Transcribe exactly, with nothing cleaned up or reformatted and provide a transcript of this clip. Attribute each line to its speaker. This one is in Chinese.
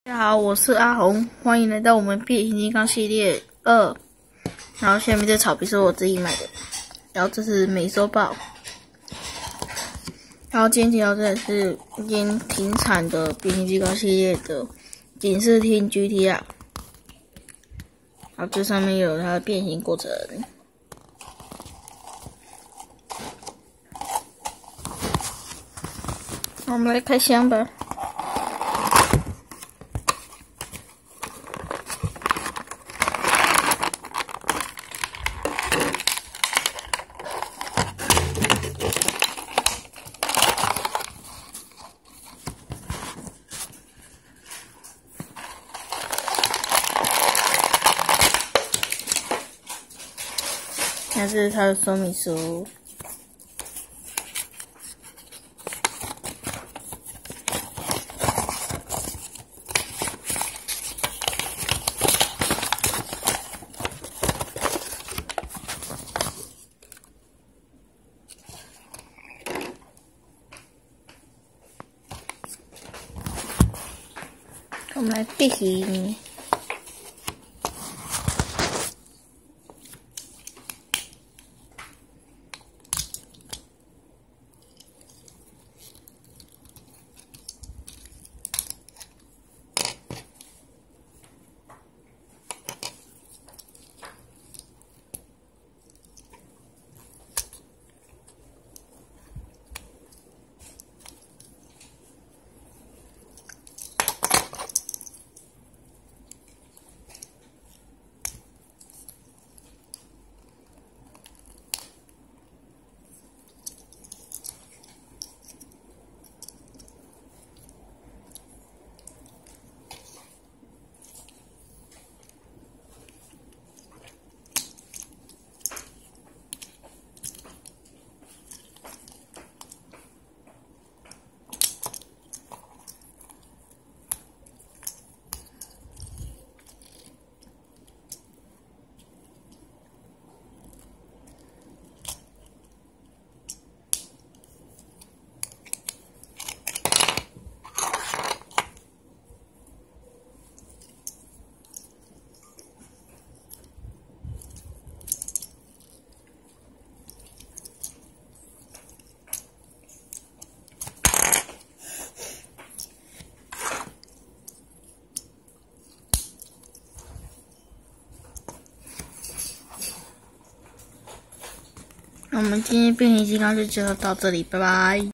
Speaker 1: 大家好，我是阿红，欢迎来到我们变形金刚系列二。然后下面这草皮是我自己买的，然后这是美收报。然后今天提到这里是已经停产的变形金刚系列的警视厅 G T R。然后这上面有它的变形过程。那我们来开箱吧。这是它的说明书。我们来变形。那我们今天变形金刚就介绍到这里，拜拜。